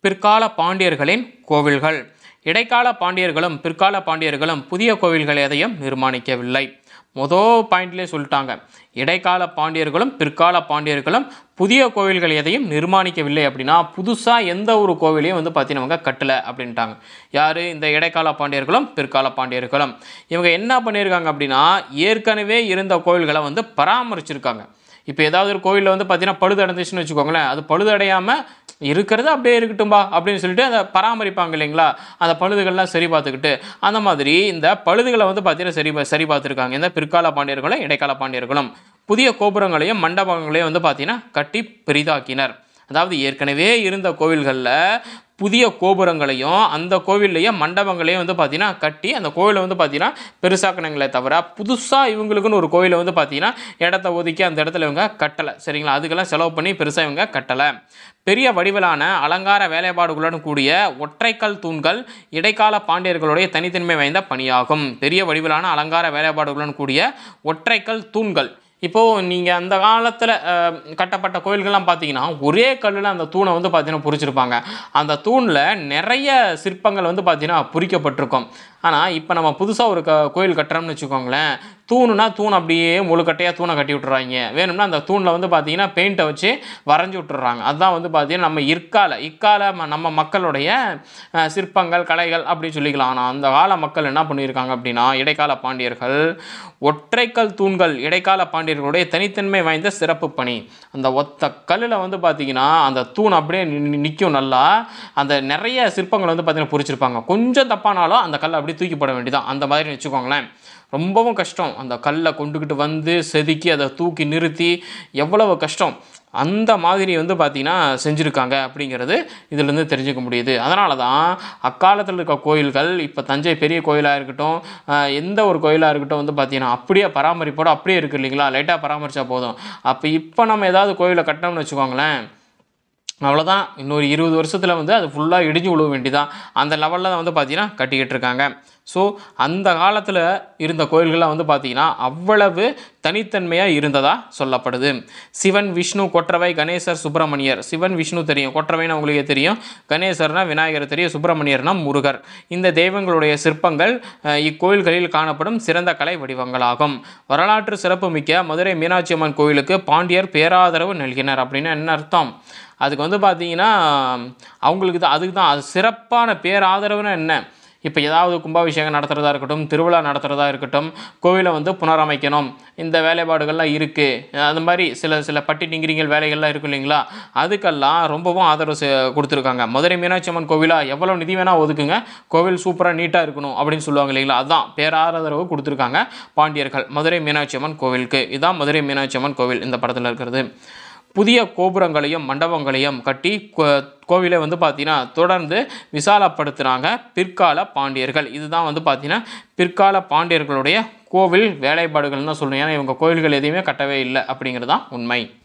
பிற்கால பாண்டியர்களின் கோவில்கள். இடைக்கால பாண்டியர்களும் பிற்கால பாண்டியர்களும் புதிய கோவில்கள் எதையும் நிர்மாணிக்கவில்லை. மொதல் பாயிண்ட்லேயே சொல்லிட்டாங்க, இடைக்கால பாண்டியர்களும் பிற்கால பாண்டியர்களும் புதிய கோவில்கள் எதையும் நிர்மாணிக்கவில்லை. அப்படின்னா புதுசாக எந்த ஒரு கோவிலையும் பார்த்தீங்கன்னா கட்டலை அப்படின்ட்டாங்க. யார்? இந்த இடைக்கால பாண்டியர்களும் பிற்கால பாண்டியர்களும். இவங்க என்ன பண்ணியிருக்காங்க அப்படின்னா, ஏற்கனவே இருந்த கோவில்களை பராமரிச்சிருக்காங்க. இப்போ ஏதாவது ஒரு கோவிலில் பார்த்தீங்கன்னா பழுது அடைஞ்சிச்சுன்னு வச்சுக்கோங்களேன், அது பழுது அடையாமல் இருக்கிறது அப்படியே இருக்கட்டும்பா அப்படின்னு சொல்லிட்டு அதை பராமரிப்பாங்க இல்லைங்களா, அந்த பழுதுகள்லாம் சரி பார்த்துக்கிட்டு. அந்த மாதிரி இந்த பழுதுகளை பார்த்தீங்கன்னா சரி பார்த்துருக்காங்க இந்த பிற்கால பாண்டியர்களும் இடைக்கால பாண்டியர்களும். புதிய கோபுரங்களையும் மண்டபங்களையும் பார்த்தீங்கன்னா கட்டி பெரிதாக்கினர். அதாவது ஏற்கனவே இருந்த கோவில்களில் புதிய கோபுரங்களையும் அந்த கோவில்லையும் மண்டபங்களையும் பார்த்தீங்கன்னா கட்டி அந்த கோவிலை பார்த்தீங்கன்னா பெருசாக்கினங்களே தவிர புதுசாக இவங்களுக்குன்னு ஒரு கோவிலை பார்த்தீங்கன்னா இடத்த ஒதுக்கி அந்த இடத்துல இவங்க கட்டலை. சரிங்களா, அதுக்கெல்லாம் செலவு பண்ணி பெருசாக இவங்க கட்டலை. பெரிய வடிவிலான அலங்கார வேலைப்பாடுகளுடன் கூடிய ஒற்றைக்கல் தூண்கள் இடைக்கால பாண்டியர்களுடைய தனித்தன்மை வாய்ந்த பணியாகும். பெரிய வடிவிலான அலங்கார வேலைப்பாடுகளுடன் கூடிய ஒற்றைக்கல் தூண்கள். இப்போது நீங்கள் அந்த காலத்தில் கட்டப்பட்ட கோயில்கள்லாம் பார்த்தீங்கன்னா ஒரே கல்லில் அந்த தூணை பார்த்தீங்கன்னா பொறிச்சிருப்பாங்க. அந்த தூணில் நிறைய சிற்பங்கள் பார்த்தீங்கன்னா பொறிக்கப்பட்டிருக்கும். ஆனால் இப்போ நம்ம புதுசாக ஒரு கோயில் கட்டுறோம்னு வச்சுக்கோங்களேன், தூணுனா தூண் அப்படியே முழுக்கட்டையாக தூணை கட்டி விட்டுறாங்க. வேணும்னா அந்த தூணில் பார்த்தீங்கன்னா பெயிண்ட்டை வச்சு வரைஞ்சி விட்டுறாங்க. அதுதான் பார்த்தீங்கன்னா நம்ம இக்கால நம்ம மக்களுடைய சிற்பங்கள் கலைகள் அப்படின்னு சொல்லிக்கலாம். ஆனால் அந்த கால மக்கள் என்ன பண்ணியிருக்காங்க அப்படின்னா, இடைக்கால பாண்டியர்கள் ஒற்றைக்கல் தூண்கள் இடைக்கால பாண்டியர்களுடைய தனித்தன்மை வாய்ந்த சிறப்பு பணி. அந்த ஒத்த கல்லில் பார்த்தீங்கன்னா அந்த தூண் அப்படியே நிற்கும். நல்லா அந்த நிறைய சிற்பங்கள் பார்த்தீங்கன்னா பொறிச்சிருப்பாங்க. கொஞ்சம் தப்பானாலும் அந்த கல்லை அப்படியே தூக்கி போட வேண்டியதான். அந்த மாதிரி வச்சுக்கோங்களேன். ரொம்பவும் கஷ்டம். அந்த கல்லை கொண்டுக்கிட்டு செதுக்கி அதை தூக்கி நிறுத்தி எவ்வளவு கஷ்டம். அந்த மாதிரி பார்த்தீங்கன்னா செஞ்சுருக்காங்க அப்படிங்கிறது இதிலேருந்து தெரிஞ்சுக்க முடியுது. அதனால தான் அக்காலத்தில் இருக்க கோயில்கள் இப்போ தஞ்சை பெரிய கோயிலாக இருக்கட்டும், எந்த ஒரு கோயிலாக இருக்கட்டும் பார்த்தீங்கன்னா அப்படியே பராமரிப்போடு அப்படியே இருக்குது இல்லைங்களா, லைட்டாக பராமரித்தா போதும். அப்போ இப்போ நம்ம ஏதாவது கோயிலை கட்டினோம்னு வச்சுக்கோங்களேன், அவ்வளோதான். இன்னொரு 20 வருஷத்தில் அது ஃபுல்லாக இடிஞ்சு விழுவ வேண்டிதான். அந்த லெவலில் தான் பார்த்தீங்கன்னா கட்டிக்கிட்டு இருக்காங்க. ஸோ அந்த காலத்தில் இருந்த கோயில்கள்லாம் பார்த்தீங்கன்னா அவ்வளவு தனித்தன்மையாக இருந்ததாக சொல்லப்படுது. சிவன், விஷ்ணு, கொற்றவை, கணேசர், சுப்பிரமணியர். சிவன், விஷ்ணு தெரியும், கொற்றவைன்னு அவங்களுக்கே தெரியும், கணேசர்னா விநாயகர் தெரியும், சுப்பிரமணியர்னா முருகர். இந்த தெய்வங்களுடைய சிற்பங்கள் இக்கோயில்களில் காணப்படும் சிறந்த கலை வடிவங்களாகும். வரலாற்று சிறப்புமிக்க மதுரை மீனாட்சி அம்மன் கோயிலுக்கு பாண்டியர் பேராதரவு நல்கினர். அப்படின்னு என்ன அர்த்தம்? அதுக்கு பார்த்தீங்கன்னா அவங்களுக்கு அதுக்கு தான் அது சிறப்பான பேராதரவுன்னு என்ன. இப்போ ஏதாவது கும்பாபிஷேகம் நடத்துகிறதா இருக்கட்டும், திருவிழா நடத்துகிறதா இருக்கட்டும், கோவிலை புனரமைக்கணும், இந்த வேலைப்பாடுகள்லாம் இருக்குது, அது மாதிரி சில பட்டி டிங்கிரிங்கள் வேலைகள்லாம் இருக்கும் இல்லைங்களா, அதுக்கெல்லாம் ரொம்பவும் ஆதரவு கொடுத்துருக்காங்க. மதுரை மீனாட்சி அம்மன் கோவிலாக எவ்வளோ நிதி வேணால் ஒதுக்குங்க, கோவில் சூப்பராக நீட்டாக இருக்கணும் அப்படின்னு சொல்லுவாங்க இல்லைங்களா, அதுதான் பேராதரவு கொடுத்துருக்காங்க பாண்டியர்கள் மதுரை மீனாட்சி அம்மன் கோவிலுக்கு. இதுதான் மதுரை மீனாட்சி அம்மன் கோவில் இந்த படத்தில் இருக்கிறது. புதிய கோபுரங்களையும் மண்டபங்களையும் கட்டி கோவிலை பார்த்தீங்கன்னா தொடர்ந்து விசாலப்படுத்துகிறாங்க பிற்கால பாண்டியர்கள். இதுதான் பார்த்தீங்கன்னா பிற்கால பாண்டியர்களுடைய கோவில் வேலைப்பாடுகள்னு தான் சொல்லணும். ஏன்னா இவங்க கோவில்கள் எதையுமே கட்டவே இல்லை அப்படிங்கிறது தான் உண்மை.